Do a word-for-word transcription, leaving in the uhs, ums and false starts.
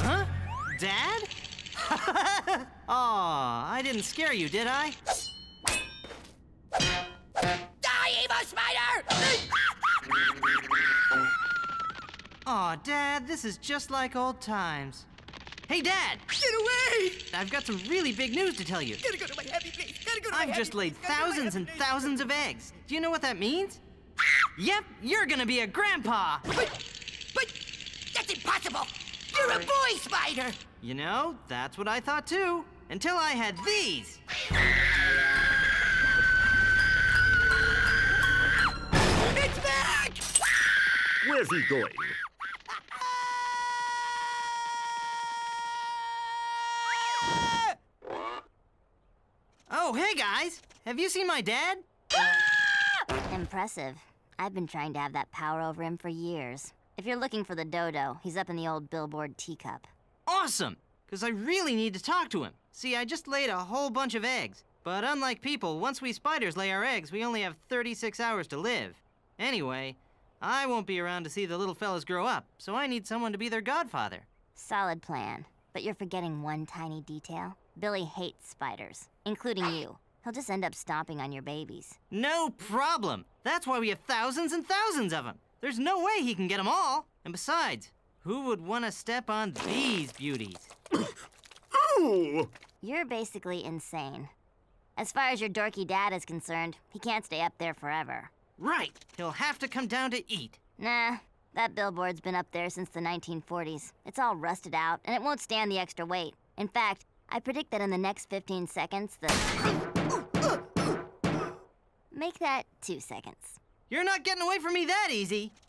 Huh? Dad? Aw, I didn't scare you, did I? Die, evil spider! Aw, Dad, this is just like old times. Hey, Dad! Get away! I've got some really big news to tell you. Gotta go to my happy place. Gotta go to my I've happy just laid place. Gotta go to my thousands and happy place. thousands of eggs. Do you know what that means? Yep, you're gonna be a grandpa. But, but, that's impossible! You're a boy spider! You know, that's what I thought too. Until I had these. It's back! Where's he going? Oh, hey guys! Have you seen my dad? Impressive. I've been trying to have that power over him for years. If you're looking for the dodo, he's up in the old billboard teacup. Awesome! Because I really need to talk to him. See, I just laid a whole bunch of eggs. But unlike people, once we spiders lay our eggs, we only have thirty-six hours to live. Anyway, I won't be around to see the little fellas grow up, so I need someone to be their godfather. Solid plan. But you're forgetting one tiny detail. Billy hates spiders, including you. He'll just end up stomping on your babies. No problem! That's why we have thousands and thousands of them. There's no way he can get them all. And besides, who would want to step on these beauties? Oh! You're basically insane. As far as your dorky dad is concerned, he can't stay up there forever. Right! He'll have to come down to eat. Nah, that billboard's been up there since the nineteen forties. It's all rusted out, and it won't stand the extra weight. In fact, I predict that in the next fifteen seconds, the... Make that two seconds. You're not getting away from me that easy.